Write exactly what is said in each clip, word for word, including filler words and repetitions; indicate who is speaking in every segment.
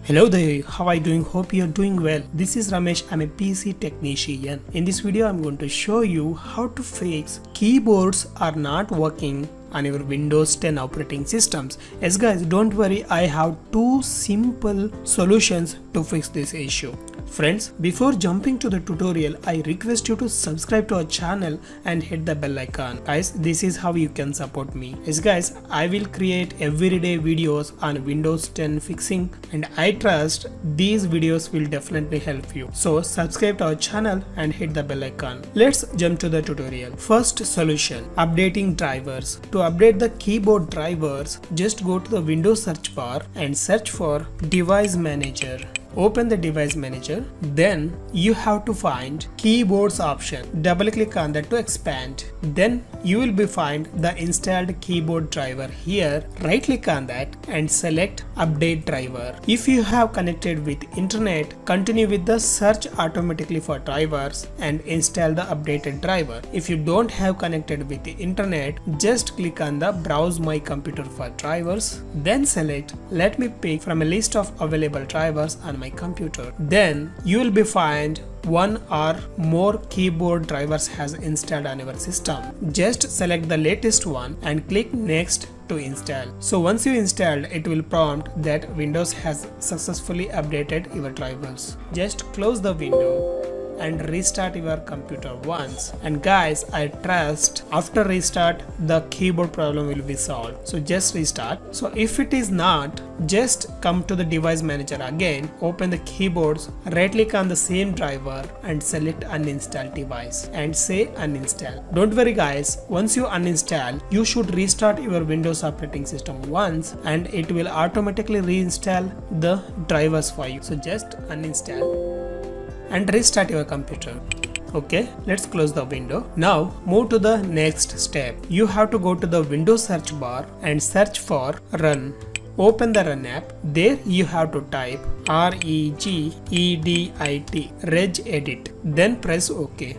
Speaker 1: Hello there, how are you doing? Hope you're doing well. This is Ramesh, I'm a P C technician. In this video, I'm going to show you how to fix keyboards are not working on your Windows ten operating systems. Yes guys, don't worry, I have two simple solutions to fix this issue. Friends, before jumping to the tutorial, I request you to subscribe to our channel and hit the bell icon. Guys, this is how you can support me. Yes guys, I will create everyday videos on Windows ten fixing and I trust these videos will definitely help you. So subscribe to our channel and hit the bell icon. Let's jump to the tutorial. First solution, updating drivers. To update the keyboard drivers, just go to the Windows search bar and search for Device Manager. Open the device manager, then you have to find keyboards option. Double click on that to expand. Then you will be find the installed keyboard driver here. Right click on that and select update driver. If you have connected with internet, continue with the search automatically for drivers and install the updated driver. If you don't have connected with the internet, just click on the browse my computer for drivers. Then select let me pick from a list of available drivers on my computer. Then you will be find one or more keyboard drivers has installed on your system. Just select the latest one and click next to install. So once you installed, it will prompt that Windows has successfully updated your drivers. Just close the window and restart your computer once. And guys, I trust after restart the keyboard problem will be solved. So just restart. So if it is not, just come to the device manager again, open the keyboards, right click on the same driver and select uninstall device and say uninstall. Don't worry guys, once you uninstall, you should restart your Windows operating system once and it will automatically reinstall the drivers for you. So just uninstall and restart your computer. Okay, let's close the window. Now move to the next step. You have to go to the Windows search bar and search for Run. Open the Run app. There you have to type R E G E D I T, regedit. Then press OK.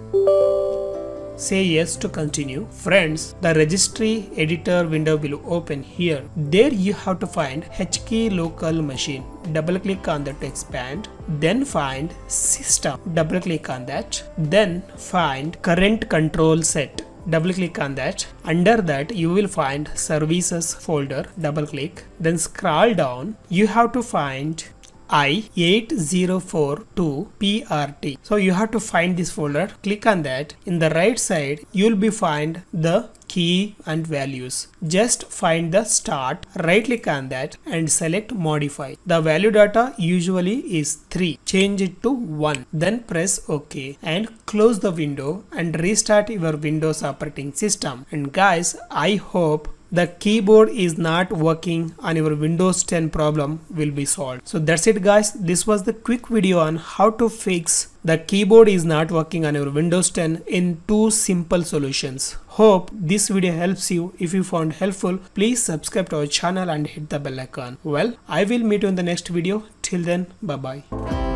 Speaker 1: Say yes to continue. Friends, the registry editor window will open here. There you have to find H key local machine. Double click on that to expand. Then find system. Double click on that. Then find current control set. Double click on that. Under that you will find services folder. Double click. Then scroll down. You have to find I eight zero four two P R T. So you have to find this folder, click on that. In the right side you will be find the key and values. Just find the start, right click on that and select modify. The value data usually is three, change it to one. Then press OK and close the window and restart your Windows operating system. And guys, I hope the keyboard is not working on your Windows ten problem will be solved. So that's it guys, this was the quick video on how to fix the keyboard is not working on your Windows ten in two simple solutions. Hope this video helps you. If you found helpful, please subscribe to our channel and hit the bell icon. Well, I will meet you in the next video. Till then, bye bye.